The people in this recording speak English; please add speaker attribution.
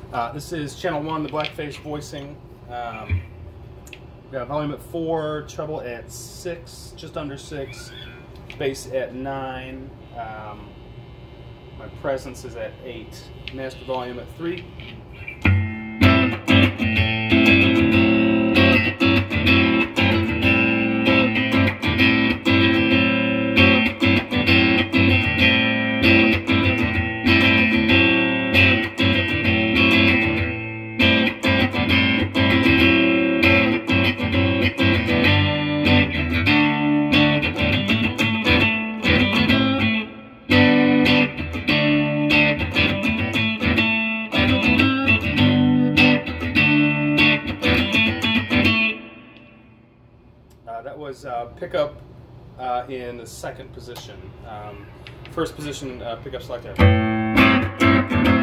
Speaker 1: This is channel 1, the blackface voicing. We got volume at 4, treble at 6, just under 6, bass at 9. My presence is at 8, master volume at 3. That was pickup in the 2nd position. First position, pickup selector.